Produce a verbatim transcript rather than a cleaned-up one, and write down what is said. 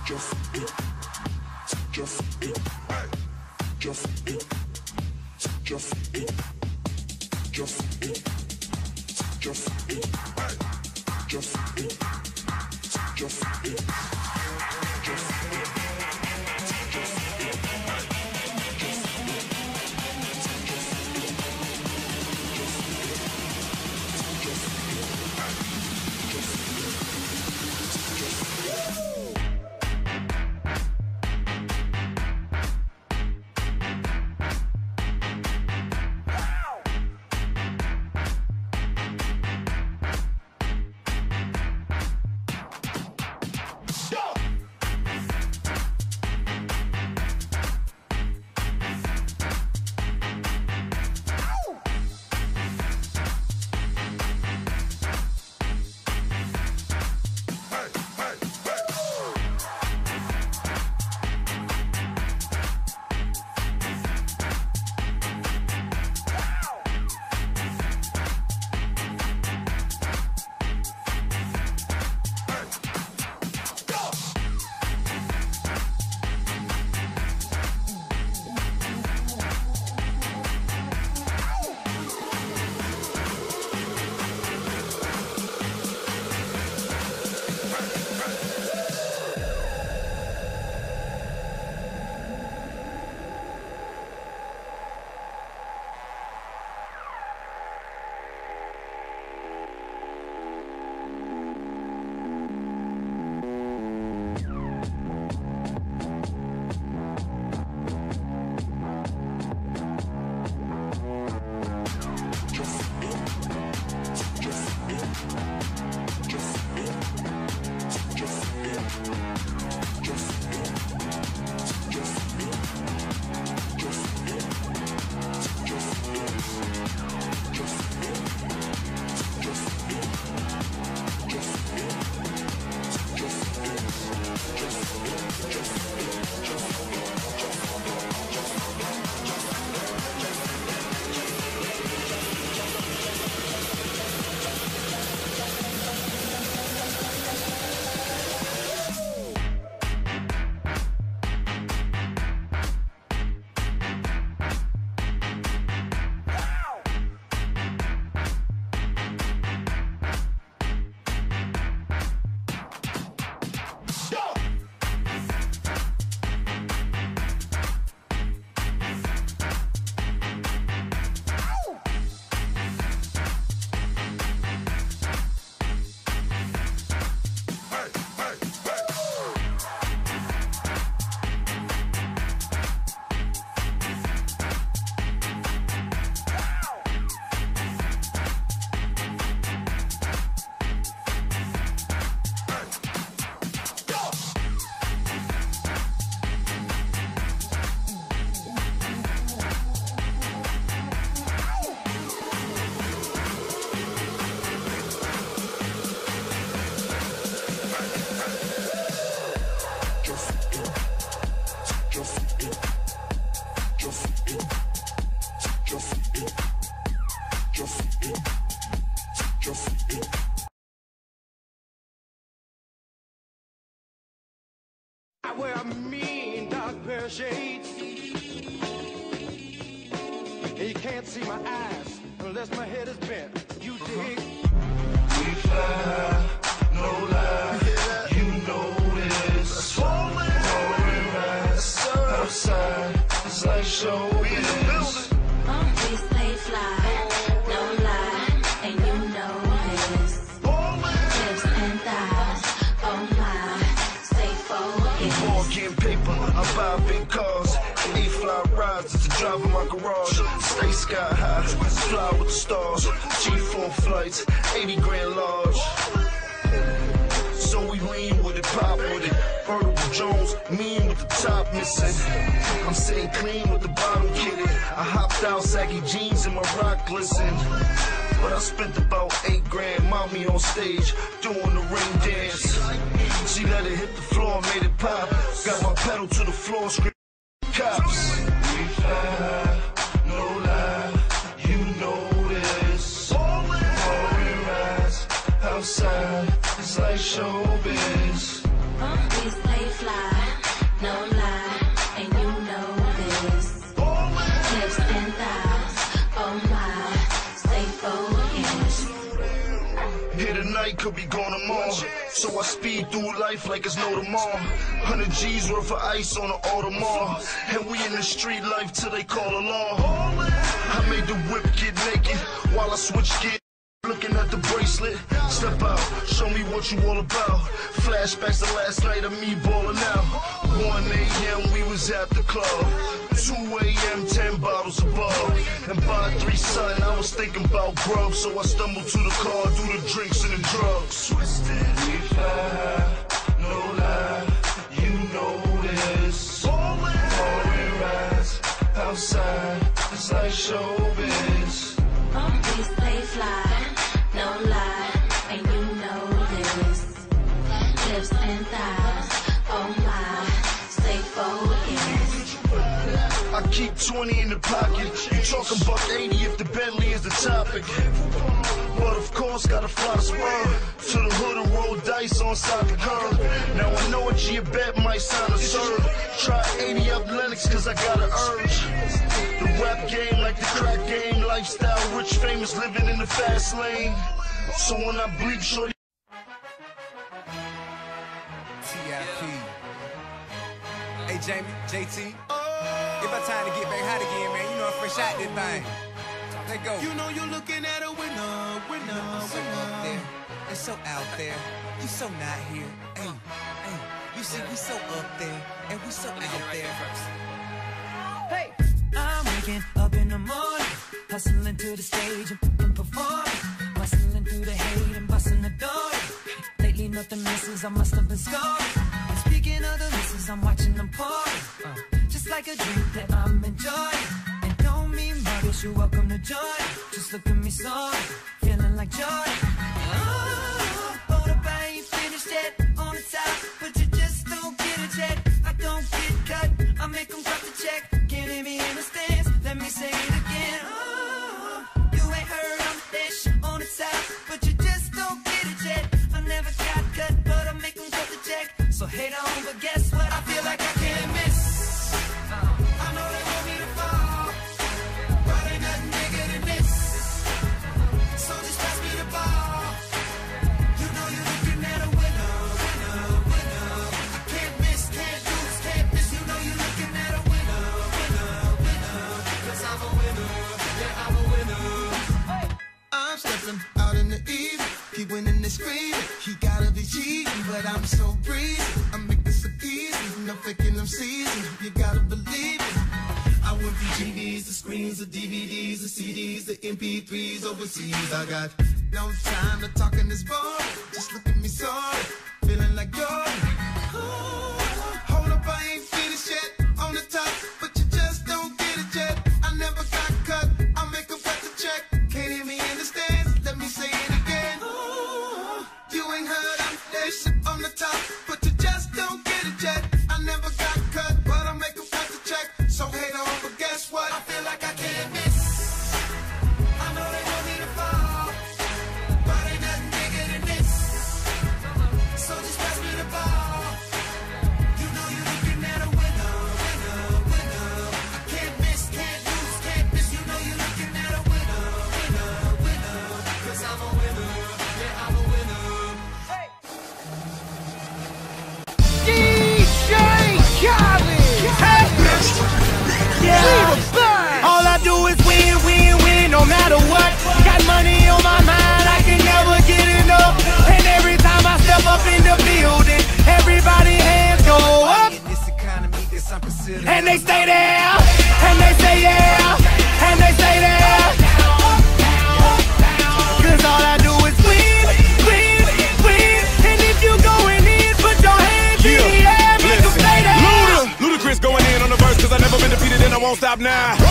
I wear a mean dark pair of shades, and you can't see my eyes unless my head is bent. You dig? We fly, no lie, you know this. Pouring rise outside, it's like showbiz. We stay fly, no lie, and you know this. Hips and thighs, oh my, stay focused. Ball getting paper, I buy big cars. E fly rides to drive in my garage. Stay sky high, fly with the stars. G four flights, eighty grand large. So we lean with it, pop with it. Vertical Jones, mean with the top missing. I'm sitting clean with the bottom kitted. I hopped out, saggy jeans and my rock glisten. But I spent about eight grand, mommy on stage, doing the ring dance. She let it hit the floor, made it pop. Got my pedal to the floor, screaming cops. We fly, no lie, you know this. Pouring rise outside, it's like showbiz. We stay fly, no lie, and you know this. Hips and thighs, oh my, stay focused. Here tonight, could be gone tomorrow. So I speed through life like it's no tomorrow. Hundred G's worth of ice on the Audemars. And we in the street life till they call the law. I made the whip get naked while I switch gears. Looking at the bracelet, step out, show me what you all about. Flashbacks to last night of me balling out. one A M we was at the club. two A M ten bottles above. And by three something I was thinking about grub. So I stumbled to the car, do the drinks and the drugs. Twisted, we fly, no lie, you know this. Falling rise, outside, it's like showbiz. Please stay fly, no lie, and you know this. Hips and thighs, oh my, stay focused. I keep twenty in the pocket. You talking about eighty if the Bentley is the topic. But of course, gotta fly the spur to the hood and roll dice on side the curb. Now I know a G bet might sound absurd. Try eighty up Lennox cause I got an urge. The rap game like the crack game. Lifestyle, rich, famous, living in the fast lane. So when I bleep, shorty. T I P. Hey Jamie, J T. Give her time to get back hot again, man. You know I'm fresh out this thing. Let go. You know you're looking at a winner, winner, I'm so up there. They're so out there. You so not here. Hey, hey. You see, we so up there, and we so out there. Hey, I'm waking up in the morning, hustling to the stage and, and performing, bustling through the hate and busting the door. Lately nothing misses, I must have been scoring. And speaking of the misses, I'm watching them pouring, uh, just like a drink that I'm enjoying. And don't mean muggish, you're welcome to join. Just look at me sorry, feeling like joy. Oh, hold up, I ain't finished yet. On the top, but you just don't get it yet. I don't get cut, I make them cut the check. Can't hear me in the stands, let me say it again. Oh, you ain't heard I'm fish on the top, but you just don't get it yet. I never got cut, but I make them cut the check. So hate on, but guess what? I feel like I can't miss. I know they want me to fall, but ain't nothing bigger than this. So just pass me the ball. You know you're looking at a winner, winner, winner. I can't miss, can't lose, can't miss. You know you're looking at a winner, winner, winner. Cause I'm a winner, yeah, I'm a winner. I'm stepping out in the evening, he winning and screaming. He gotta be cheating, but I'm so breezy. I make this so easy, no faking them season. You gotta believe it. I went from G Ds to screens to D V Ds to C Ds to M P threes overseas. I got no time to talk in this bar. Just look at me sorry, feeling like Jordan. Oh, hold up, I ain't finished yet. On the top, but you just don't get it yet. I never got cut, I make them cut the check. Can't hear me in the stands, let me say it again. Oh, you ain't heard I'm fish on the top, but you just don't get it yet. I never got cut, but I make them cut the check. So hate on, but guess what? I feel like I can't miss. I know they want me to fall, but ain't nothing bigger than this. So just pass me the ball. You know you're looking at a winner, winner, winner. I can't miss, can't lose, can't miss. You know you're looking at a winner, winner, winner. Cause I'm a winner, yeah, I'm a winner. Hey. D J Khaled! Hey! Yeah. All I do is win, win, win, no matter what. Got money on my mind, I can never get enough. And every time I step up in the building, everybody hands go up. In this economy, guess I'm considered. And they stay there, and they say yeah, and they say there. Cause all I do is win, win, win. And if you going in, put your hands in the air, make them stay there. Ludacris going in on the verse, cause I never been defeated and I won't stop now.